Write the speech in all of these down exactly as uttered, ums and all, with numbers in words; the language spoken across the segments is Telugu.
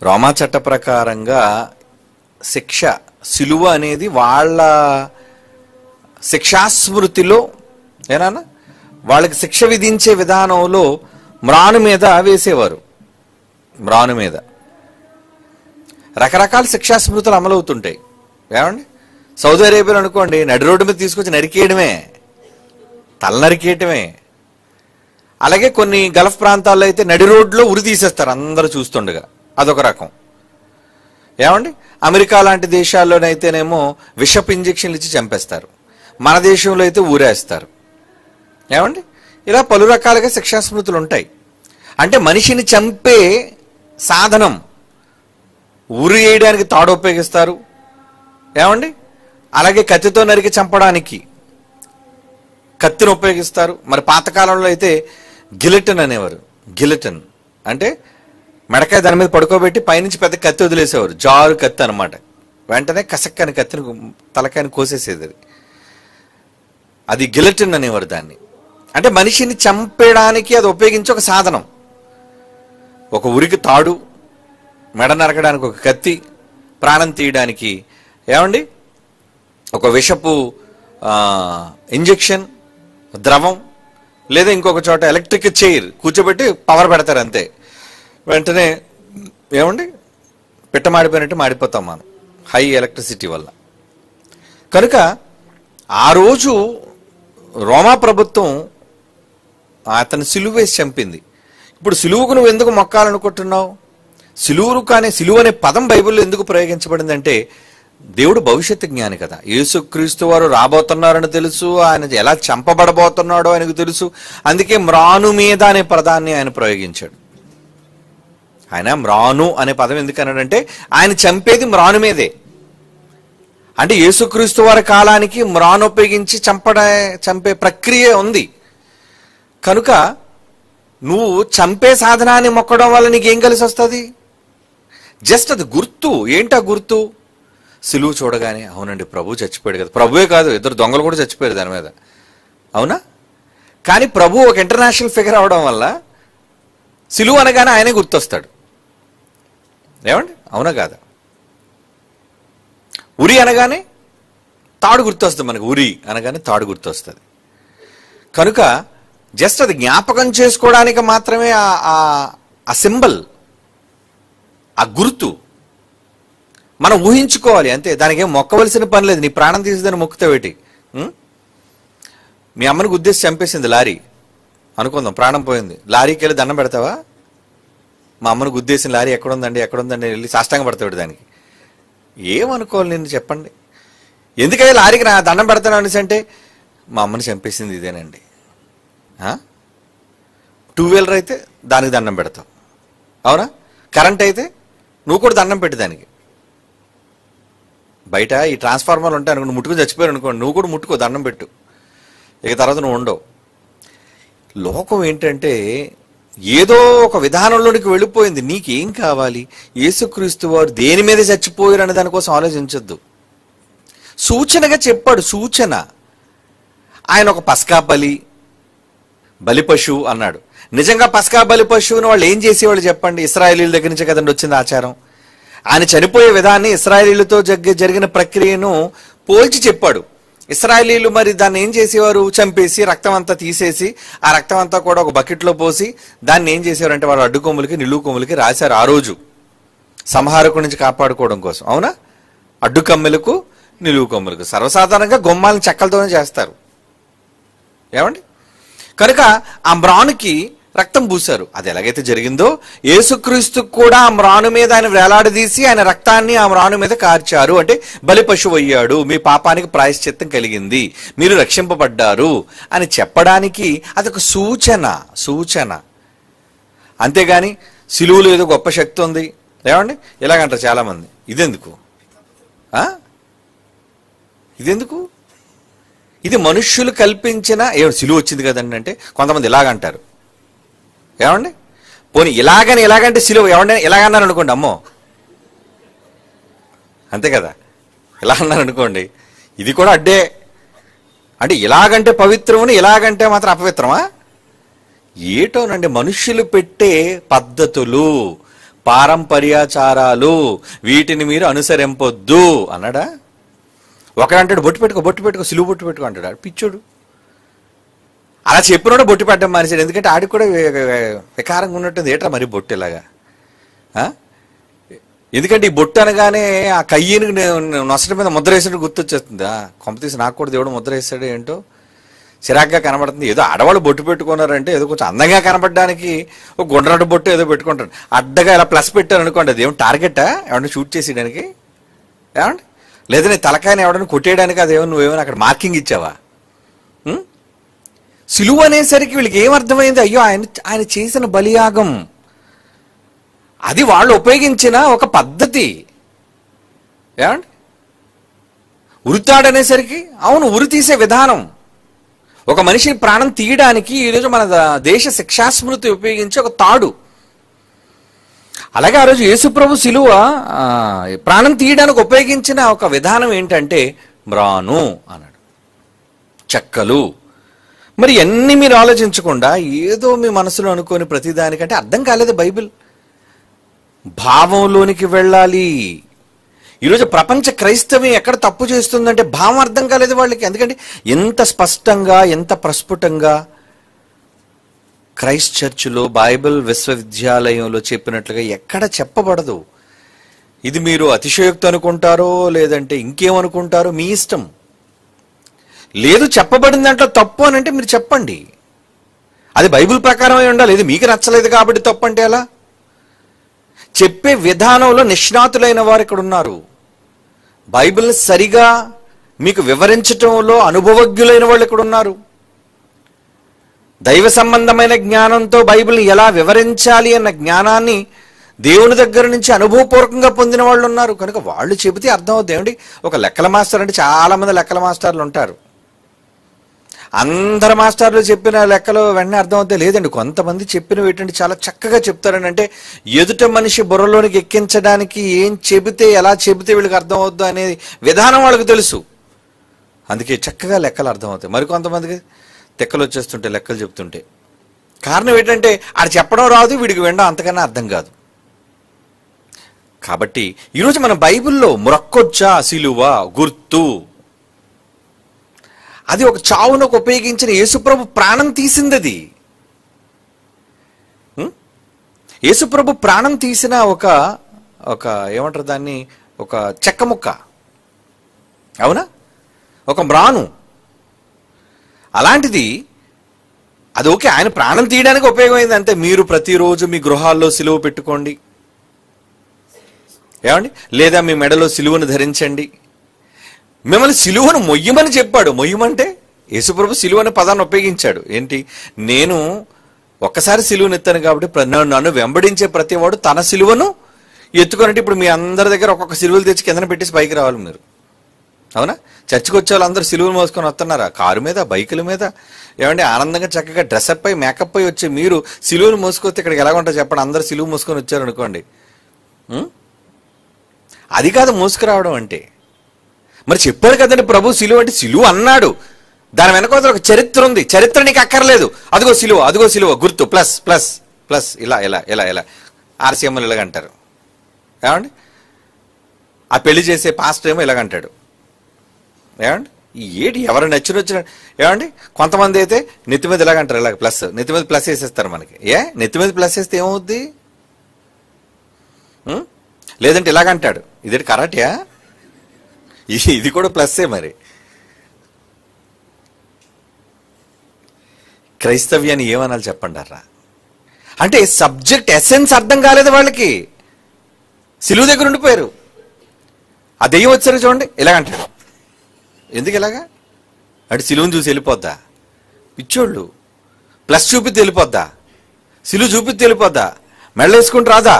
రోమా చట్ట ప్రకారంగా శిక్ష సిలువ అనేది వాళ్ళ శిక్షాస్మృతిలో ఏనా వాళ్ళకి శిక్ష విధించే విధానంలో మ్రాను మీద వేసేవారు. మ్రాను మీద రకరకాల శిక్షాస్మృతులు అమలవుతుంటాయి. ఏమండి, సౌదీ అరేబియాలో అనుకోండి, నడి రోడ్డు మీద తీసుకొచ్చి నరికేయడమే, తల నరికేయటమే. అలాగే కొన్ని గల్ఫ్ ప్రాంతాల్లో అయితే నడి రోడ్లో ఉరి తీసేస్తారు అందరూ చూస్తుండగా, అదొక రకం. ఏమండి, అమెరికా లాంటి దేశాల్లోనైతేనేమో విషపు ఇంజక్షన్లు ఇచ్చి చంపేస్తారు, మన దేశంలో అయితే ఊరేస్తారు. ఏమండి, ఇలా పలు రకాలుగా శిక్షాస్మృతులు ఉంటాయి. అంటే మనిషిని చంపే సాధనం ఉరి వేయడానికి తాడు ఉపయోగిస్తారు. ఏమండి, అలాగే కత్తితో నరికి చంపడానికి కత్తిని ఉపయోగిస్తారు. మరి పాతకాలంలో అయితే గిలెటన్ అనేవారు. గిలెటన్ అంటే మెడకాయ దాని మీద పడుకోబెట్టి పైనుంచి పెద్ద కత్తి వదిలేసేవారు, జారు కత్తి అనమాట. వెంటనే కసక్కని కత్తిని తలకాయని కోసేసేది. అది అది గిలెటన్ అనేవారు దాన్ని. అంటే మనిషిని చంపేయడానికి అది ఉపయోగించే ఒక సాధనం. ఒక ఉరికి తాడు, మెడ నరకడానికి ఒక కత్తి, ప్రాణం తీయడానికి ఏమండి ఒక విషపు ఇంజెక్షన్ ద్రవం, లేదా ఇంకొక చోట ఎలక్ట్రిక్ చైర్ కూర్చోబెట్టి పవర్ పెడతారు అంతే. వెంటనే ఏమండి పిట్ట మాడిపోయినట్టు మాడిపోతాం మనం హై ఎలక్ట్రిసిటీ వల్ల. కనుక ఆ రోజు రోమా ప్రభుత్వం అతను సిలువ వేసి చంపింది. ఇప్పుడు సిలువకు నువ్వు ఎందుకు మొక్కాలనుకుంటున్నావు? సిలువురు కానీ సిలువ అనే పదం బైబిల్లో ఎందుకు ప్రయోగించబడిందంటే, దేవుడు భవిష్యత్తు జ్ఞాని కదా. యేసుక్రీస్తు వారు రాబోతున్నారని తెలుసు, ఆయన ఎలా చంపబడబోతున్నాడో ఆయనకు తెలుసు. అందుకే మ్రాను మీద అనే పదాన్ని ఆయన ప్రయోగించాడు. ఆయన మ్రాను అనే పదం ఎందుకు అన్నాడంటే, ఆయన చంపేది మ్రాను మీదే. అంటే యేసుక్రీస్తు వారి కాలానికి మ్రాను ఉపయోగించి చంపడ చంపే ప్రక్రియ ఉంది. కనుక నువ్వు చంపే సాధనాన్ని మొక్కడం వల్ల నీకేం కలిసి వస్తుంది? జస్ట్ అది గుర్తు. ఏంటా గుర్తు? సిలువు చూడగానే అవునండి ప్రభు చచ్చిపోయాడు కదా. ప్రభువే కాదు, ఇద్దరు దొంగలు కూడా చచ్చిపోయారు దాని మీద, అవునా? కానీ ప్రభు ఒక ఇంటర్నేషనల్ ఫిగర్ అవడం వల్ల సిలువు అనగానే ఆయనే గుర్తొస్తాడు. ఏమండి, అవునా కాదా? ఉరి అనగానే తాడు గుర్తొస్తుంది మనకు. ఉరి అనగానే తాడు గుర్తొస్తుంది. కనుక జస్ట్ అది జ్ఞాపకం చేసుకోవడానికి మాత్రమే ఆ సింబల్, ఆ గుర్తు మనం ఊహించుకోవాలి అంతే. దానికి ఏం మొక్కవలసిన పని లేదు. నీ ప్రాణం తీసేదని మొక్కుతావేటి? మీ అమ్మని గుద్దేసి చంపేసింది లారీ అనుకుందాం, ప్రాణం పోయింది. లారీకి వెళ్ళి దండం పెడతావా? మా అమ్మను గుద్దేసిన లారీ ఎక్కడుందండి ఎక్కడుందండి వెళ్ళి సాష్టాంగం పడతాడు దానికి. ఏమనుకోవాలి నేను చెప్పండి? ఎందుకని లారీకి నా దండం పెడతాను అనేసి అంటే, మా అమ్మని చంపేసింది ఇదేనండి. టూ వీలర్ అయితే దానికి దండం పెడతావు, అవునా? కరెంట్ అయితే నువ్వు కూడా దండం పెట్టి దానికి. బయట ఈ ట్రాన్స్ఫార్మర్లు ఉంటాయి అనుకో, ముట్టుకుని చచ్చిపోయారు అనుకోండి, నువ్వు కూడా ముట్టుకో, దండం పెట్టు, ఇక తర్వాత నువ్వు ఉండవు. లోకం ఏంటంటే ఏదో ఒక విధానంలోనికి వెళ్ళిపోయింది. నీకేం కావాలి? యేసుక్రీస్తు వారు దేని మీద చచ్చిపోయారు అనే దానికోసం ఆలోచించొద్దు. సూచనగా చెప్పాడు, సూచన. ఆయన ఒక పస్కా బలి బలి పశువు అన్నాడు. నిజంగా పస్కా బలి పశువుని వాళ్ళు ఏం చేసేవాళ్ళు చెప్పండి? ఇశ్రాయేలీల దగ్గర నుంచి కదండి వచ్చింది ఆచారం. ఆయన చనిపోయే విధాన్ని ఇశ్రాయేలీలతో జరిగిన ప్రక్రియను పోల్చి చెప్పాడు. ఇశ్రాయేలీలు మరి దాన్ని ఏం చేసేవారు? చంపేసి రక్తం అంతా తీసేసి ఆ రక్తం అంతా కూడా ఒక బకెట్లో పోసి దాన్ని ఏం చేసేవారు అంటే వాళ్ళు అడ్డు కొమ్ములకి నిలువు కొమ్ములకి రాశారు ఆ రోజు, సంహారకుడి నుంచి కాపాడుకోవడం కోసం, అవునా? అడ్డు కమ్మెలకు నిలువు కొమ్ములకు. సర్వసాధారణంగా గుమ్మాలను చెక్కలతోనే చేస్తారు, ఏమండి? కనుక ఆ మ్రానుకి రక్తం పూశారు. అది ఎలాగైతే జరిగిందో యేసుక్రీస్తు కూడా ఆ మ్రాను మీద ఆయన వేలాడదీసి ఆయన రక్తాన్ని ఆ మ్రాను మీద కార్చారు. అంటే బలి పశువు అయ్యాడు, మీ పాపానికి ప్రాయశ్చిత్తం కలిగింది, మీరు రక్షింపబడ్డారు అని చెప్పడానికి అదొక సూచన. సూచన అంతేగాని సిలువలో ఏదో గొప్ప శక్తి ఉంది ఏమండి ఇలాగంటారు చాలామంది. ఇదెందుకు? ఇదెందుకు? ఇది మనుష్యులు కల్పించిన ఏ సిలువ వచ్చింది కదండి అంటే కొంతమంది ఇలాగంటారు, ఏమండి? పోనీ ఇలాగని ఇలాగంటే సిలువ ఏమండి ఇలాగన్నారు అనుకోండి, అమ్మో అంతే కదా, ఇలా అన్నారు అనుకోండి, ఇది కూడా అడ్డే. అంటే ఇలాగంటే పవిత్రమని ఇలాగంటే మాత్రం అపవిత్రమా? ఏటోనండి మనుష్యులు పెట్టే పద్ధతులు, పారంపర్యాచారాలు, వీటిని మీరు అనుసరింపొద్దు అన్నాడా? ఒకడంటాడు బొట్టు పెట్టుకో బొట్టు పెట్టుకో సిలువు బొట్టు పెట్టుకో అంటాడు. ఆడు పిచ్చోడు. అలా చెప్పినోడే బొట్టు పెట్టడం మానేశాడు. ఎందుకంటే ఆడికి కూడా వికారంగా ఉన్నట్టుంది. ఏట్రా మరి బొట్టు ఇలాగా? ఎందుకంటే ఈ బొట్టు అనగానే ఆ కయ్యను నొసటి మీద ముద్ర వేసినట్టు గుర్తొచ్చేస్తుందా? కొంపతీసి నాకు కూడా దేవుడు ముద్ర వేసాడు ఏంటో, చిరాగ్గా కనబడుతుంది. ఏదో ఆడవాళ్ళు బొట్టు పెట్టుకున్నారంటే ఏదో కొంచెం అందంగా కనబడడానికి ఒక గుండ్రటి బొట్టు ఏదో పెట్టుకుంటారు. అడ్డగా ఇలా ప్లస్ పెట్టారు అనుకోండి, అది ఏమి టార్గెటా ఎవరైనా షూట్ చేసేయడానికి? ఏమండి? లేదా నీ తలకాయని ఎవడని కొట్టేయడానికి అదేమో నువ్వేమైనా అక్కడ మార్కింగ్ ఇచ్చావా? సిలువ అనేసరికి వీళ్ళకి ఏమర్థమైంది? అయ్యో ఆయన ఆయన చేసిన బలియాగం, అది వాళ్ళు ఉపయోగించిన ఒక పద్ధతి. ఏమండి? ఉరితాడనేసరికి అవును, ఉరి తీసే విధానం. ఒక మనిషిని ప్రాణం తీయడానికి ఈరోజు మన దేశ శిక్షాస్మృతి ఉపయోగించే ఒక తాడు. అలాగే ఆ రోజు యేసుప్రభు సిలువ ప్రాణం తీయడానికి ఉపయోగించిన ఒక విధానం ఏంటంటే మ్రాను అన్నాడు, చెక్కలు. మరి ఎన్ని మీరు ఆలోచించకుండా ఏదో మీ మనసులో అనుకోని ప్రతిదానికంటే అర్థం కాలేదు బైబిల్. భావంలోనికి వెళ్ళాలి. ఈరోజు ప్రపంచ క్రైస్తవం ఎక్కడ తప్పు చేస్తుందంటే భావం అర్థం కాలేదు వాళ్ళకి. ఎందుకంటే ఎంత స్పష్టంగా ఎంత ప్రస్ఫుటంగా క్రైస్ట్ చర్చిలో బైబిల్ విశ్వవిద్యాలయంలో చెప్పినట్లుగా ఎక్కడ చెప్పబడదు. ఇది మీరు అతిశయోక్తి అనుకుంటారో లేదంటే ఇంకేమనుకుంటారో మీ ఇష్టం. లేదు చెప్పబడిన దాంట్లో తప్పు అని అంటే మీరు చెప్పండి, అది బైబిల్ ప్రకారమే ఉండాలి. ఇది మీకు నచ్చలేదు కాబట్టి తప్పు అంటే ఎలా? చెప్పే విధానంలో నిష్ణాతులైన వారు ఇక్కడ ఉన్నారు. బైబిల్ సరిగా మీకు వివరించటంలో అనుభవజ్ఞులైన వాళ్ళు ఇక్కడ ఉన్నారు. దైవ సంబంధమైన జ్ఞానంతో బైబిల్ని ఎలా వివరించాలి అన్న జ్ఞానాన్ని దేవుని దగ్గర నుంచి అనుభవపూర్వకంగా పొందిన వాళ్ళు ఉన్నారు. కనుక వాళ్ళు చెబితే అర్థం అవుతుంది. ఏమండి, ఒక లెక్కల మాస్టర్ అంటే చాలా మంది లెక్కల మాస్టర్లు ఉంటారు. అందరు మాస్టర్లు చెప్పిన లెక్కలు వెంటనే అర్థం అవుతాయి లేదండి. కొంతమంది చెప్పినవి ఏంటంటే చాలా చక్కగా చెప్తారని, అంటే ఎదుట మనిషి బుర్రలోనికి ఎక్కించడానికి ఏం చెబితే ఎలా చెబితే వీళ్ళకి అర్థం అవుద్దు అనే విధానం వాళ్ళకి తెలుసు. అందుకే చక్కగా లెక్కలు అర్థం అవుతాయి. మరి కొంతమందికి తెక్కలు వచ్చేస్తుంటే లెక్కలు చెప్తుంటే కారణం ఏంటంటే ఆడు చెప్పడం రాదు, వీడికి వినడం అంతకన్నా అర్థం కాదు. కాబట్టి ఈరోజు మన బైబిల్లో మ్రొక్కొచ్చా సిలువ గుర్తు, అది ఒక చావునకు ఉపయోగించిన యేసుప్రభు ప్రాణం తీసింది. అది యేసుప్రభు ప్రాణం తీసిన ఒక ఒక ఏమంటారు దాన్ని, ఒక చెక్క ముక్క, అవునా, ఒక మ్రాను. అలాంటిది అది ఓకే, ఆయన ప్రాణం తీయడానికి ఉపయోగమైంది అంతే. మీరు ప్రతిరోజు మీ గృహాల్లో సిలువ పెట్టుకోండి, ఏమండి, లేదా మీ మెడలో సిలువను ధరించండి. మిమ్మల్ని సిలువను మొయ్యమని చెప్పాడు. మొయ్యమంటే యేసుప్రభు సిలువ అనే పదాన్ని ఉపయోగించాడు. ఏంటి, నేను ఒక్కసారి సిలువను ఎత్తాను కాబట్టి నన్ను వెంబడించే ప్రతివాడు తన సిలువను ఎత్తుకున్నట్టు. ఇప్పుడు మీ అందరి దగ్గర ఒక్కొక్క సిలువలు తెచ్చి కిందన పెట్టేసి పైకి రావాలి మీరు, అవునా? చర్చికి వచ్చే వాళ్ళందరూ సిలువలు మోసుకొని వస్తున్నారా? కారు మీద, బైకుల మీద, ఏమంటే ఆనందంగా చక్కగా డ్రెస్అప్ అయి మేకప్ అయి వచ్చి మీరు సిలువను మోసుకొస్తే ఇక్కడికి ఎలా ఉంటారు చెప్పండి? అందరూ సిలువ మోసుకొని వచ్చారు అనుకోండి, అది కాదు మోసుకురావడం అంటే. మరి చెప్పాడు కదండి ప్రభు సిలువ అంటే, సిలువ అన్నాడు, దాని వెనక ఒక చరిత్ర ఉంది. చరిత్ర నీకు అక్కర్లేదు. అదిగో సిలువ, అదిగో సిలువ గుర్తు, ప్లస్ ప్లస్ ప్లస్, ఇలా ఇలా ఇలా ఇలా ఆర్సీఎంలు ఇలాగంటారు, ఏమండి? ఆ పెళ్లి చేసే పాస్టర్ ఏమో ఇలాగంటాడు, ఏమండి? ఏటి ఎవరు నచ్చిన వచ్చిన, ఏమండి? కొంతమంది అయితే నెత్తి మీద ఇలాగంటారు, ఇలాగ ప్లస్, నెత్తి మీద ప్లస్ వేసేస్తారు మనకి. ఏ నెత్తి మీద ప్లస్ వేస్తే ఏమవుద్ది? లేదంటే ఇలాగంటాడు, ఇదేంటి కరాటియా? ఇది కూడా ప్లస్సే. మరి క్రైస్తవ్యాన్ని ఏమనాలి చెప్పండారా? అంటే సబ్జెక్ట్ ఎసెన్స్ అర్థం కాలేదు వాళ్ళకి, సిలువ దగ్గర ఉండిపోయారు. ఆ దెయ్యం వచ్చారు చూడండి, ఇలాగంటాడు. ఎందుకు ఇలాగా అంటే సిలువను చూసి వెళ్ళిపోద్దా? పిచ్చోళ్ళు. ప్లస్ చూపితే వెళ్ళిపోద్దా? సిలువ చూపితే వెళ్ళిపోద్దా? మెడలేసుకుంటూ రాదా?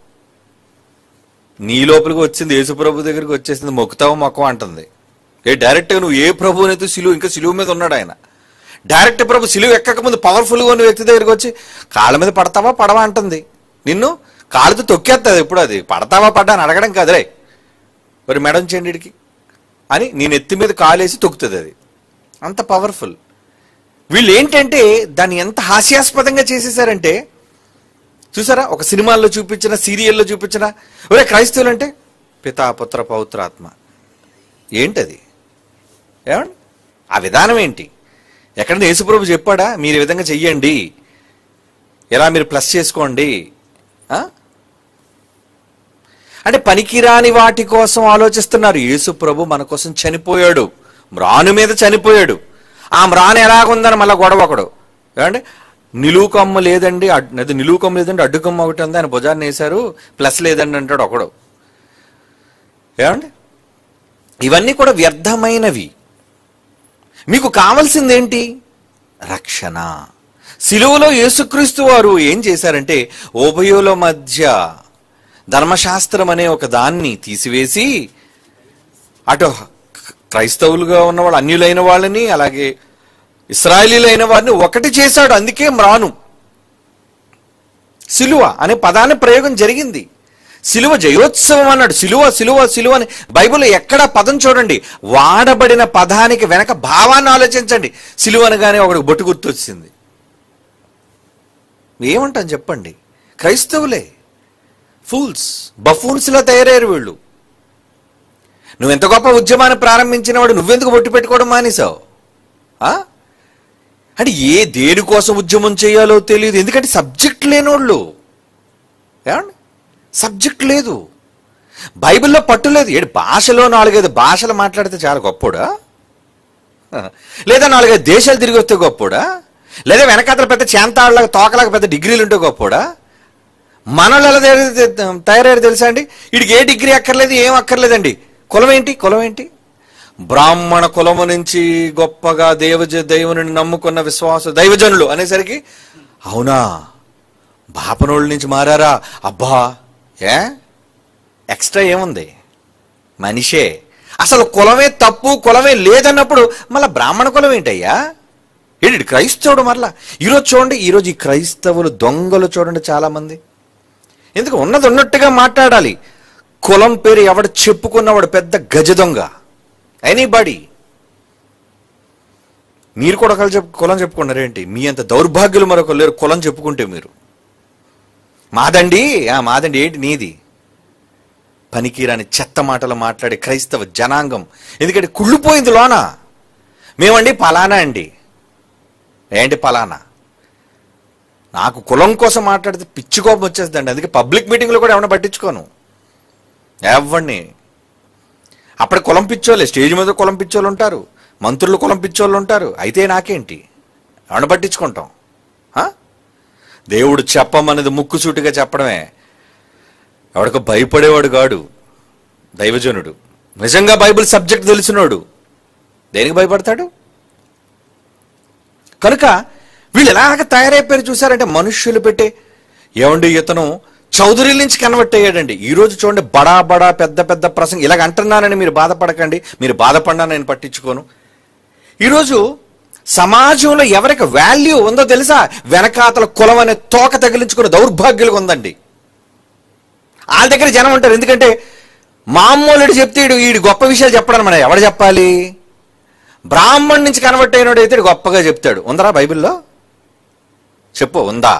నీ లోపలికి వచ్చింది యేసుప్రభు దగ్గరికి వచ్చేసింది, మొక్కుతావు మొక్కవ అంటుంది. ఏ డైరెక్ట్గా నువ్వు ఏ ప్రభు అయితే సిలువ, ఇంకా సిలువ మీద ఉన్నాడు ఆయన. డైరెక్ట్ ప్రభు సిలువ ఎక్కక ముందు పవర్ఫుల్గా ఉన్న వ్యక్తి దగ్గరికి వచ్చి కాళ్ళ మీద పడతావా పడవా అంటుంది. నిన్ను కాళ్ళతో తొక్కేస్తుంది. ఎప్పుడు అది పడతావా పడ్డా అని అడగడం కాదురే, మరి మేడం చెండికి అని నేను ఎత్తి మీద కాలేసి తొక్కుతుంది. అది అంత పవర్ఫుల్. వీళ్ళు ఏంటంటే దాన్ని ఎంత హాస్యాస్పదంగా చేసేసారంటే, చూసారా? ఒక సినిమాల్లో చూపించిన, సీరియల్లో చూపించిన, ఒరే క్రైస్తవులు అంటే పితా పుత్ర పవిత్రాత్మ. ఏంటది? ఏమండి ఆ విధానం ఏంటి? ఎక్కడైనా యేసుప్రభు చెప్పాడా మీరు ఈ విధంగా చెయ్యండి, ఎలా మీరు ప్లస్ చేసుకోండి? అంటే పనికిరాని వాటి కోసం ఆలోచిస్తున్నారు. యేసుప్రభు మన కోసం చనిపోయాడు, మ్రాను మీద చనిపోయాడు. ఆ మ్రాను ఎలాగుందని మళ్ళీ గొడవ ఒకడు. ఏమంటే నిలువుకమ్మ లేదండి, అది నిలువుకమ్మ లేదండి, అడ్డుకమ్మ ఒకటి ఉంది, ఆయన భుజాన్ని వేశారు, ప్లస్ లేదండి అంటాడు ఒకడు. ఏమండి ఇవన్నీ కూడా వ్యర్థమైనవి. మీకు కావాల్సింది ఏంటి? రక్షణ. సిలువలో యేసుక్రీస్తు వారు ఏం చేశారంటే ఉభయుల మధ్య ధర్మశాస్త్రం అనే ఒక దాన్ని తీసివేసి అటు క్రైస్తవులుగా ఉన్నవాళ్ళు, అన్యులైన వాళ్ళని, అలాగే ఇశ్రాయేలీలైన వారిని ఒకటి చేశాడు. అందుకే మ్రాను, సిలువ అనే పదాన్ని ప్రయోగం జరిగింది. సిలువ జయోత్సవం అన్నాడు. సిలువ సిలువ సిలువ అని బైబిల్లో ఎక్కడ పదం చూడండి, వాడబడిన పదానికి వెనక భావాన్ని ఆలోచించండి. సిలువ అనగానే ఒకడికి బొట్టు గుర్తు వచ్చింది. ఏమంటాను చెప్పండి? క్రైస్తవులే ఫూల్స్, బఫూన్స్లా తయారయ్యారు వీళ్ళు. నువ్వెంత గొప్ప ఉద్యమాన్ని ప్రారంభించిన వాడు నువ్వెందుకు బొట్టు పెట్టుకోవడం మానేసావు? అంటే ఏ దేనికోసం ఉద్యమం చేయాలో తెలియదు. ఎందుకంటే సబ్జెక్ట్ లేనోళ్ళు. ఏమండి సబ్జెక్ట్ లేదు, బైబిల్లో పట్టు లేదు. ఏడు భాషలో నాలుగైదు భాషలు మాట్లాడితే చాలా గొప్పోడా? లేదా నాలుగైదు దేశాలు తిరిగి వస్తే గొప్పోడా? లేదా వెనకాతల పెద్ద చేంతాళ్ళగా తోకలాగా పెద్ద డిగ్రీలు ఉంటే గొప్పోడా? మనలో ఎలా తయారయ్యారు తెలుసా అండి? వీడికి ఏ డిగ్రీ అక్కర్లేదు, ఏం అక్కర్లేదండి. కులం ఏంటి? కులం ఏంటి? బ్రాహ్మణ కులము నుంచి గొప్పగా దేవజ దైవుని నమ్ముకున్న విశ్వాస దైవజనులు అనేసరికి అవునా బాపనోళ్ళ నుంచి మారారా? అబ్బా ఏ ఎక్స్ట్రా ఏముంది? మనిషే. అసలు కులమే తప్పు, కులమే లేదన్నప్పుడు మళ్ళీ బ్రాహ్మణ కులం ఏంటయ్యా? ఏంటి క్రైస్తవుడు? మరలా ఈరోజు చూడండి, ఈరోజు ఈ క్రైస్తవులు దొంగలు చూడండి చాలామంది. ఎందుకు ఉన్నది ఉన్నట్టుగా మాట్లాడాలి. కులం పేరు ఎవడు చెప్పుకున్నవాడు పెద్ద గజ దొంగ. ఎనీబడి. మీరు కూడా ఒకళ్ళు చెప్పు కులం చెప్పుకున్నారేంటి? మీ అంత దౌర్భాగ్యులు మరొకరు లేరు కులం చెప్పుకుంటే. మీరు మాదండి, మాదండి ఏంటి నీది? పనికిరాని చెత్త మాటలు మాట్లాడే క్రైస్తవ జనాంగం. ఎందుకంటే కుళ్ళిపోయింది లోన. మేమండి పలానా అండి. ఏంటి పలానా? నాకు కులం కోసం మాట్లాడితే పిచ్చి కోపం వచ్చేస్తుందండి. అందుకే పబ్లిక్ మీటింగ్లో కూడా ఏమన్నా పట్టించుకోను ఎవరిని. అప్పుడు కులం పిచ్చోళ్ళే, స్టేజ్ మీద కులం పిచ్చోళ్ళు ఉంటారు, మంత్రులు కులం పిచ్చోళ్ళు ఉంటారు. అయితే నాకేంటి? ఏమన్నా పట్టించుకుంటాం? దేవుడు చెప్పమన్నది ముక్కుసూటిగా చెప్పడమే. ఎవడికి భయపడేవాడు కాడు దైవజనుడు. నిజంగా బైబిల్ సబ్జెక్ట్ తెలిసినోడు దేనికి భయపడతాడు? కనుక వీళ్ళు ఎలాగ తయారైపోయారు చూసారంటే మనుష్యులు పెట్టే. ఏమండి ఇతను చౌదరిల నుంచి కన్వర్ట్ అయ్యాడండి. ఈరోజు చూడండి బడా బడా పెద్ద పెద్ద ప్రసంగం. ఇలాగ అంటున్నానని మీరు బాధపడకండి, మీరు బాధపడినా నేను పట్టించుకోను. ఈరోజు సమాజంలో ఎవరికి వాల్యూ ఉందో తెలుసా? వెనకాతల కులం అనే తోక తగిలించుకున్న దౌర్భాగ్యులుగా ఉందండి. వాళ్ళ దగ్గర జనం ఉంటారు. ఎందుకంటే మామూలుడు చెప్తే వీడు గొప్ప విషయాలు చెప్పడం మన ఎవడు చెప్పాలి? బ్రాహ్మణ్ నుంచి కన్వర్ట్ అయినోడు అయితే గొప్పగా చెప్తాడు. ఉందరా బైబిల్లో? చెప్పు, ఉందా?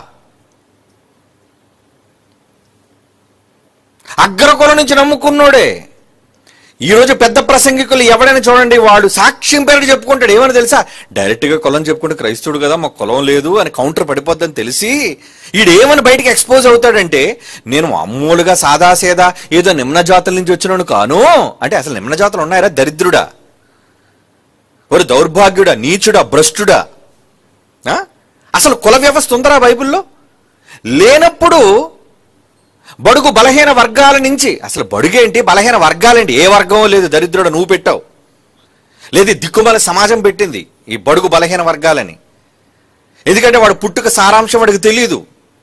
అగ్రకులం నుంచి నమ్ముకున్నోడే. ఈరోజు పెద్ద ప్రసంగికులు ఎవడైనా చూడండి, వాడు సాక్ష్యం పేరు చెప్పుకుంటాడు. ఏమని తెలుసా? డైరెక్ట్గా కులం చెప్పుకుంటే క్రైస్తవుడు కదా, మాకు కులం లేదు అని కౌంటర్ పడిపోద్దని తెలిసి ఈడేమని బయటికి ఎక్స్పోజ్ అవుతాడంటే, నేను మామూలుగా సాదాసేదా ఏదో నిమ్న జాతుల నుంచి వచ్చినాను కాను అంటే, అసలు నిమ్న జాతులు ఉన్నాయరా? దరిద్రుడా, ఒక దౌర్భాగ్యుడా, నీచుడా, భ్రష్టుడా? అసలు కుల వ్యవస్థ ఉందరా బైబిల్లో? లేనప్పుడు బడుగు బలహీన వర్గాల నుంచి, అసలు బడుగేంటి, బలహీన వర్గాలేంటి? ఏ వర్గం లేదు. దరిద్రుడు నువ్వు పెట్టావు, లేదు దిక్కుమాల సమాజం పెట్టింది ఈ బడుగు బలహీన వర్గాలని. ఎందుకంటే వాడు పుట్టుక సారాంశం వాడికి తెలియదు.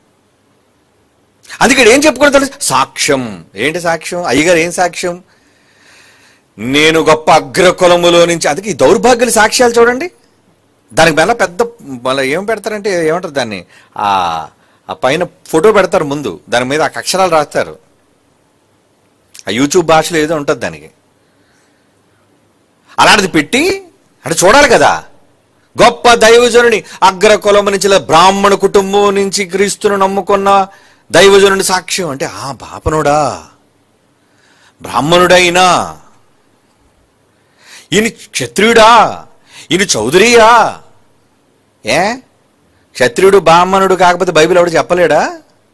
అందుకే ఏం చెప్పుకుని తెలుసు? సాక్ష్యం. ఏంటి సాక్ష్యం? అయ్యగారు ఏం సాక్ష్యం? నేను గొప్ప అగ్రకులములో నుంచి. అందుకే ఈ దౌర్భాగ్యుల సాక్ష్యాలు చూడండి. దానికి మళ్ళీ పెద్ద మళ్ళీ ఏం పెడతారంటే, ఏమంటారు దాన్ని, ఆ ఆ పైన ఫోటో పెడతారు ముందు, దాని మీద ఆ అక్షరాలు రాస్తారు. ఆ యూట్యూబ్ భాషలో ఏదో ఉంటుంది దానికి. అలాంటిది పెట్టి అంటే చూడాలి కదా. గొప్ప దైవజనుని అగ్ర కులము నుంచి, బ్రాహ్మణ కుటుంబం నుంచి క్రీస్తును నమ్ముకున్న దైవజనుడి సాక్ష్యం అంటే ఆ బాపనుడా, బ్రాహ్మణుడైనా, ఈయన క్షత్రియుడా, ఈయన చౌదరియా? ఏ క్షత్రియుడు బ్రాహ్మణుడు కాకపోతే బైబిల్ ఎవడు చెప్పలేడా?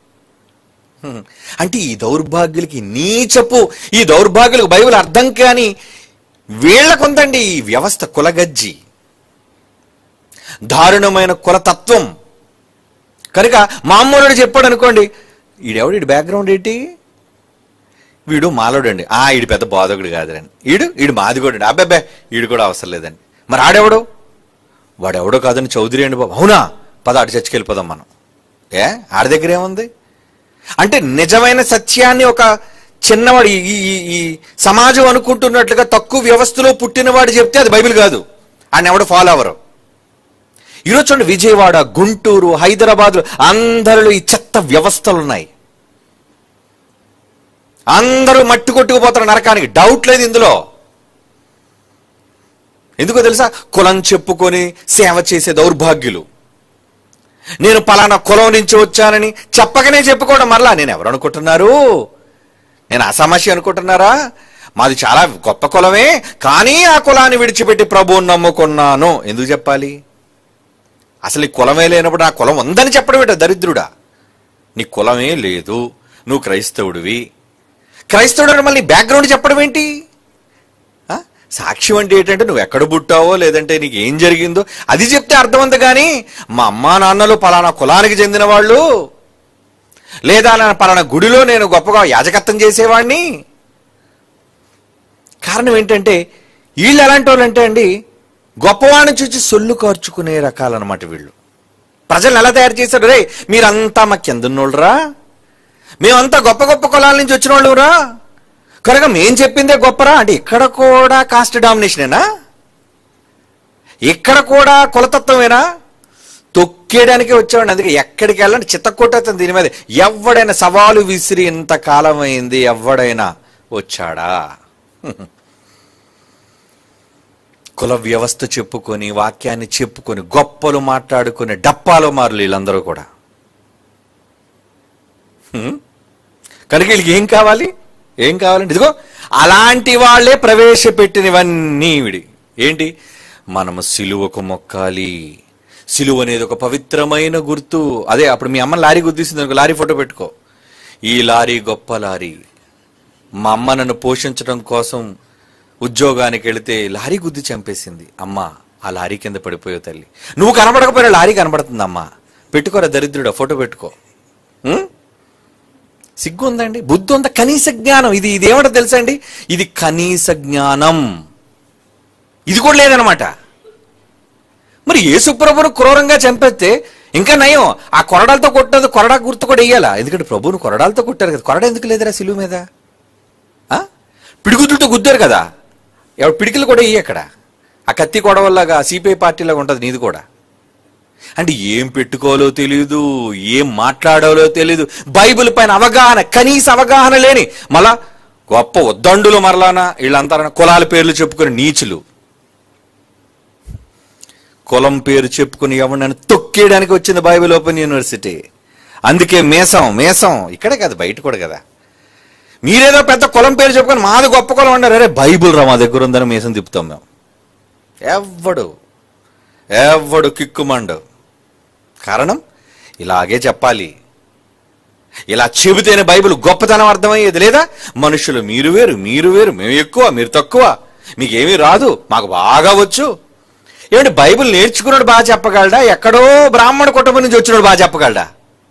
అంటే ఈ దౌర్భాగ్యులకి, నీచపు ఈ దౌర్భాగ్యులకు బైబిల్ అర్థం కాని వీళ్ళకుందండి ఈ వ్యవస్థ, కులగజ్జి, దారుణమైన కులతత్వం. కనుక మామూలుడు చెప్పాడు అనుకోండి, ఈడెవడు, ఈడు బ్యాక్గ్రౌండ్ ఏంటి, వీడు మాలోడండి, ఆ ఈడు పెద్ద బాధకుడు కాదురండి, ఈడు ఈడు మాదిగోడండి, అబ్బాబ్బే ఈడు కూడా అవసరం లేదండి. మరి ఆడెవడు, వాడెవడో కాదని చౌదరి అండి బాబు, అవునా పద ఆడు చర్చికి వెళ్ళిపోదాం మనం. ఏ ఆడి దగ్గర ఏముంది అంటే నిజమైన సత్యాన్ని ఒక చిన్నవాడు ఈ ఈ సమాజం అనుకుంటున్నట్లుగా తక్కువ వ్యవస్థలో పుట్టినవాడు చెప్తే అది బైబిల్ కాదు, ఆయన ఎవడు ఫాలో అవరు. ఈరోజు చూడండి, విజయవాడ, గుంటూరు, హైదరాబాద్ అందరిలో ఈ చెత్త వ్యవస్థలు ఉన్నాయి. అందరూ మట్టి కొట్టుకుపోతారు నరకానికి, డౌట్ లేదు ఇందులో. ఎందుకో తెలుసా, కులం చెప్పుకొని సేవ చేసే దౌర్భాగ్యులు. నేను పలానా కులం నుంచి వచ్చానని చెప్పకనే చెప్పుకోవడం. మరలా నేను ఎవరు అనుకుంటున్నారు, నేను ఆ సమస్య అనుకుంటున్నారా? మాది చాలా గొప్ప కులమే, కానీ ఆ కులాన్ని విడిచిపెట్టి ప్రభువుని నమ్ముకున్నాను. ఎందుకు చెప్పాలి? అసలు ఈ కులమే లేనప్పుడు నా కులం ఉందని చెప్పడం ఏంటో దరిద్రుడా. నీ కులమే లేదు, నువ్వు క్రైస్తవుడివి. క్రైస్తవుడు మళ్ళీ బ్యాక్గ్రౌండ్ చెప్పడం ఏంటి? సాక్ష్యం అంటే ఏంటంటే నువ్వు ఎక్కడ పుట్టావో లేదంటే నీకు ఏం జరిగిందో అది చెప్తే అర్థం ఉంది. కానీ మా అమ్మా నాన్నలు పలానా కులానికి చెందిన వాళ్ళు, లేదా పలానా గుడిలో నేను గొప్పగా యాజకత్వం చేసేవాడిని. కారణం ఏంటంటే వీళ్ళు ఎలాంటి వాళ్ళు అంటే అండి, గొప్పవాడిని చూసి సొల్లు కార్చుకునే రకాలన్నమాట వీళ్ళు. ప్రజలను ఎలా తయారు చేశారు, రే మీరంతా మా కిందన్నోళ్ళరా, మేమంతా గొప్ప గొప్ప కులాల నుంచి వచ్చిన వాళ్ళురా, కనుక మేం చెప్పిందే గొప్పరా. అంటే ఇక్కడ కూడా కాస్ట్ డామినేషనేనా, ఇక్కడ కూడా కులతత్వమేనా? తొక్కేయడానికే వచ్చేవాడిని. అందుకే ఎక్కడికి వెళ్ళండి చిత్తకొట్టేస్తుంది దీని మీద. ఎవడైనా సవాలు విసిరి ఇంతకాలం అయింది, ఎవడైనా వచ్చాడా? కుల వ్యవస్థ చెప్పుకొని, వాక్యాన్ని చెప్పుకొని, గొప్పలు మాట్లాడుకునే డప్పాలో మారులు వీళ్ళందరూ కూడా. కనుక వీళ్ళకి ఏం కావాలి, ఏం కావాలంటే ఇదిగో అలాంటి వాళ్ళే ప్రవేశపెట్టినవన్నీ విడి ఏంటి, మనము సిలువకు మొక్కాలి. సిలువ అనేది ఒక పవిత్రమైన గుర్తు. అదే అప్పుడు మీ అమ్మ లారీ గుర్తిస్తుంది అనుకో, లారీ ఫోటో పెట్టుకో. ఈ లారీ గొప్ప లారీ, మా అమ్మ నన్ను పోషించడం కోసం ఉద్యోగానికి వెళితే లారీ గుద్ది చంపేసింది, అమ్మ ఆ లారీ కింద పడిపోయే తల్లి. నువ్వు కనబడకపోయినా లారీ కనబడుతుంది, అమ్మ పెట్టుకోరా దరిద్రుడా, ఫోటో పెట్టుకో. సిగ్గు ఉందండి, బుద్ధి ఉందా, కనీస జ్ఞానం. ఇది ఇది ఏమంటో తెలుసా అండి, ఇది కనీస జ్ఞానం. ఇది కూడా లేదనమాట. మరి యేసుప్రభును క్రూరంగా చంపేస్తే ఇంకా నయం, ఆ కొరడాలతో కొట్టదు, కొరడా గుర్తు కూడా వేయాలా? ఎందుకంటే ప్రభువును కొరడాలతో కొట్టారు కదా, కొరడ ఎందుకు లేదురా సిలువ మీద? పిడిగుద్దులతో గుద్దారు కదా, ఎవరు పిడికిలు కూడా ఇయ్యి అక్కడ. ఆ కత్తి కొడవల్లాగా సిపిఐ పార్టీలాగా ఉంటుంది నీది కూడా. అంటే ఏం పెట్టుకోవాలో తెలియదు, ఏం మాట్లాడాలో తెలియదు, బైబిల్ పైన అవగాహన, కనీస అవగాహన లేని మళ్ళా గొప్ప ఉద్దండులు మరలానా వీళ్ళంతా కులాల పేర్లు చెప్పుకుని నీచులు. కులం పేరు చెప్పుకుని ఎవరినైనా తొక్కేయడానికి వచ్చింది బైబిల్ ఓపెన్ యూనివర్సిటీ. అందుకే మేసం మేసం ఇక్కడే కాదు బయట కూడా కదా. మీరేదో పెద్ద కులం పేరు చెప్పుకొని మాది గొప్ప కులం అన్నారు, అరే బైబిల్ రా మా దగ్గర ఉందని మేసం తిప్పుతాం మేము. ఎవ్వడు ఎవ్వడు కిక్కుమండు. కారణం ఇలాగే చెప్పాలి, ఇలా చెబితేనే బైబిల్ గొప్పతనం అర్థమయ్యేది. లేదా మనుషులు మీరు వేరు మీరు వేరు, మేము ఎక్కువ మీరు తక్కువ, మీకేమీ రాదు మాకు బాగా వచ్చు. ఏమంటే బైబిల్ నేర్చుకున్నాడు బాగా చెప్పగలడా, ఎక్కడో బ్రాహ్మణ కుటుంబం నుంచి వచ్చినాడు బాగా చెప్పగలడా?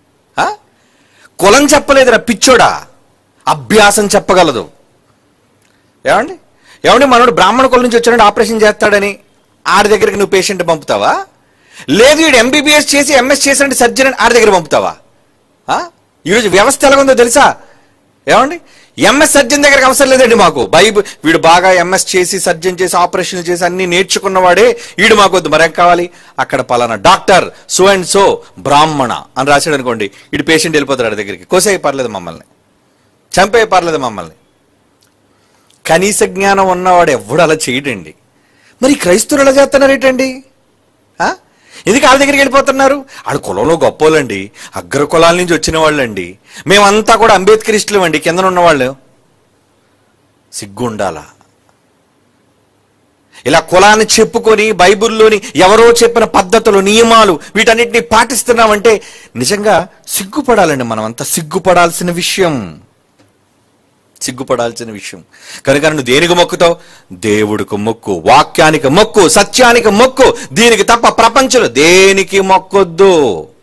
కులం చెప్పలేదురా పిచ్చోడా, అభ్యాసం చెప్పగలదు. ఏమండి ఏమండి మనోడు బ్రాహ్మణ కులం నుంచి వచ్చినాడు ఆపరేషన్ చేస్తాడని ఆడి దగ్గరికి నువ్వు పేషెంట్ పంపుతావా? లేదు వీడు ఎంబీబీఎస్ చేసి ఎంఎస్ చేసినట్టు సర్జన్ ఆడి దగ్గర పంపుతావా? ఈరోజు వ్యవస్థ ఎలాగుందో తెలుసా? ఏమండి ఎంఎస్ సర్జన్ దగ్గరికి అవసరం లేదండి మాకు, బైబిల్ వీడు బాగా ఎంఎస్ చేసి సర్జన్ చేసి ఆపరేషన్లు చేసి అన్ని నేర్చుకున్నవాడే వీడు మాకు వద్దు. మరేం కావాలి? అక్కడ పలానా డాక్టర్ సో అండ్ సో బ్రాహ్మణ అని రాశాడు అనుకోండి, వీడు పేషెంట్ వెళ్ళిపోతాడు ఆడి దగ్గరికి. కోసేయి పర్లేదు మమ్మల్ని, చంపే పర్లేదు మమ్మల్ని. కనీస జ్ఞానం ఉన్నవాడు ఎవడు అలా చేయడండి. మరి క్రైస్తవులు ఎలా చేస్తున్నారు ఏంటండి? ఎందుకు వాళ్ళ దగ్గరికి వెళ్ళిపోతున్నారు? వాళ్ళ కులంలో గొప్పోళ్ళండి, అగ్ర కులాల నుంచి వచ్చిన వాళ్ళండి, మేమంతా కూడా అంబేద్కరిస్టులు అండి, కింద ఉన్నవాళ్ళు. సిగ్గు ఉండాలా? ఇలా కులాన్ని చెప్పుకొని బైబిల్లోని ఎవరో చెప్పిన పద్ధతులు, నియమాలు వీటన్నిటిని పాటిస్తున్నామంటే నిజంగా సిగ్గుపడాలండి. మనం అంతా సిగ్గుపడాల్సిన విషయం, సిగ్గుపడాల్సిన విషయం. కనుక నువ్వు దేనికి మొక్కుతావు? దేవుడికి మొక్కు, వాక్యానికి మొక్కు, సత్యానికి మొక్కు. దీనికి తప్ప ప్రపంచంలో దేనికి మొక్కొద్దు.